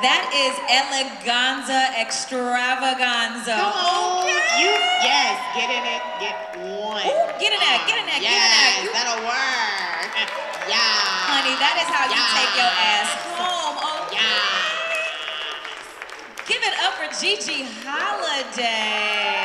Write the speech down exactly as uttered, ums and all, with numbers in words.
That is eleganza extravaganza. Come on. Okay. You, yes, get in it, get one. Ooh, get in that, get in that, yes, get in that. Yes, that'll work. Yeah. Honey, that is how yes. you take your ass home. Okay. Yeah. Give it up for Gigi Holiday.